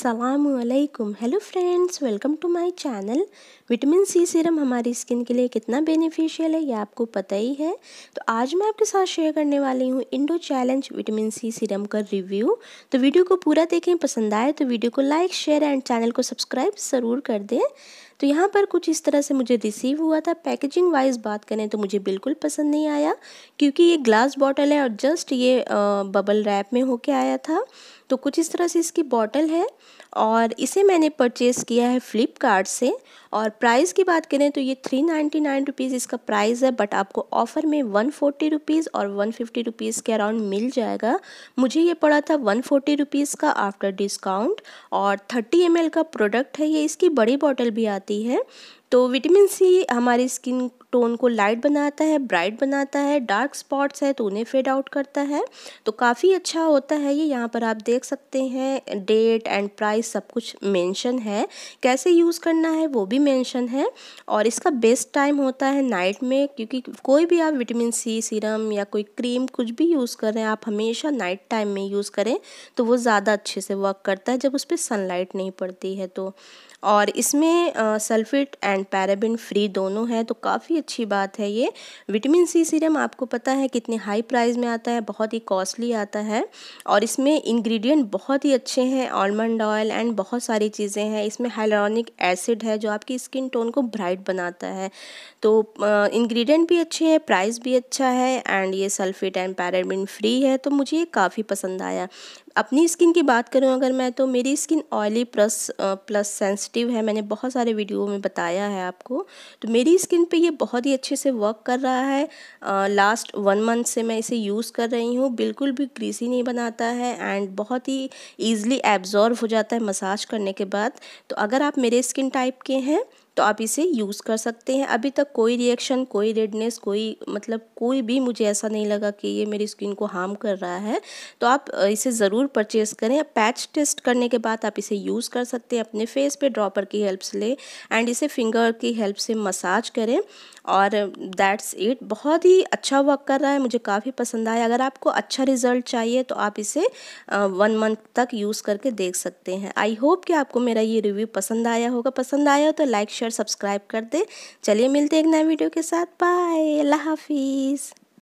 अस्सलामु अलैकुम। Hello friends, welcome to my channel. Vitamin C serum हमारी स्किन के लिए कितना बेनिफिशियल है ये आपको पता ही है। तो आज मैं आपके साथ शेयर करने वाली हूँ Indo challenge vitamin C serum का रिव्यू। तो वीडियो को पूरा देखें, पसंद आए तो वीडियो को लाइक शेयर एंड चैनल को सब्सक्राइब ज़रूर कर दें। तो यहाँ पर कुछ इस तरह से मुझे रिसीव हुआ था। पैकेजिंग वाइज बात करें तो मुझे बिल्कुल पसंद नहीं आया, क्योंकि ये ग्लास बॉटल है और जस्ट ये बबल रैप में होके आया था। तो कुछ इस तरह से इसकी बॉटल है और इसे मैंने परचेज़ किया है फ्लिपकार्ट से। और प्राइस की बात करें तो ये 399 रुपीज़ इसका प्राइस है, बट आपको ऑफ़र में 140 रुपीज़ और 150 रुपीज़ के अराउंड मिल जाएगा। मुझे ये पड़ा था 140 रुपीज़ का आफ्टर डिस्काउंट। और 30 ml का प्रोडक्ट है ये, इसकी बड़ी बॉटल भी आती है। तो विटामिन सी हमारी स्किन टोन को लाइट बनाता है, ब्राइट बनाता है, डार्क स्पॉट्स है तो उन्हें फेड आउट करता है। तो काफ़ी अच्छा होता है ये। यहाँ पर आप देख सकते हैं डेट एंड प्राइस सब कुछ मेंशन है, कैसे यूज़ करना है वो भी मेंशन है। और इसका बेस्ट टाइम होता है नाइट में, क्योंकि कोई भी आप विटामिन सी सीरम या कोई क्रीम कुछ भी यूज़ कर रहे हैं आप हमेशा नाइट टाइम में यूज़ करें तो वो ज़्यादा अच्छे से वर्क करता है, जब उस पर सनलाइट नहीं पड़ती है तो। और इसमें सल्फेट एंड पैराबिन फ्री दोनों है, तो काफ़ी अच्छी बात है ये। विटामिन सी सीरम आपको पता है कितने हाई प्राइस में आता है, बहुत ही कॉस्टली आता है। और इसमें इंग्रेडिएंट बहुत ही अच्छे हैं, आलमंड ऑयल एंड बहुत सारी चीज़ें हैं। इसमें हाइलुरोनिक एसिड है जो आपकी स्किन टोन को ब्राइट बनाता है। तो इंग्रेडिएंट भी अच्छे हैं, प्राइस भी अच्छा है एंड ये सल्फेट एंड पैराबिन फ्री है, तो मुझे ये काफ़ी पसंद आया। अपनी स्किन की बात करूं अगर मैं, तो मेरी स्किन ऑयली प्लस सेंसिटिव है, मैंने बहुत सारे वीडियो में बताया है आपको। तो मेरी स्किन पे ये बहुत ही अच्छे से वर्क कर रहा है। लास्ट 1 मंथ से मैं इसे यूज़ कर रही हूँ, बिल्कुल भी ग्रीसी नहीं बनाता है एंड बहुत ही ईज़िली एब्जॉर्ब हो जाता है मसाज करने के बाद। तो अगर आप मेरे स्किन टाइप के हैं तो आप इसे यूज़ कर सकते हैं। अभी तक कोई रिएक्शन, कोई रेडनेस, कोई भी मुझे ऐसा नहीं लगा कि ये मेरी स्किन को हार्म कर रहा है। तो आप इसे ज़रूर परचेज़ करें। पैच टेस्ट करने के बाद आप इसे यूज़ कर सकते हैं, अपने फेस पे ड्रॉपर की हेल्प से ले एंड इसे फिंगर की हेल्प से मसाज करें और दैट्स इट। बहुत ही अच्छा वर्क कर रहा है, मुझे काफ़ी पसंद आया। अगर आपको अच्छा रिज़ल्ट चाहिए तो आप इसे 1 मंथ तक यूज़ करके देख सकते हैं। आई होप कि आपको मेरा ये रिव्यू पसंद आया होगा। पसंद आया हो तो लाइक शेयर सब्सक्राइब कर दे। चलिए मिलते हैं एक नए वीडियो के साथ। बाय, अल्लाह हाफिज़।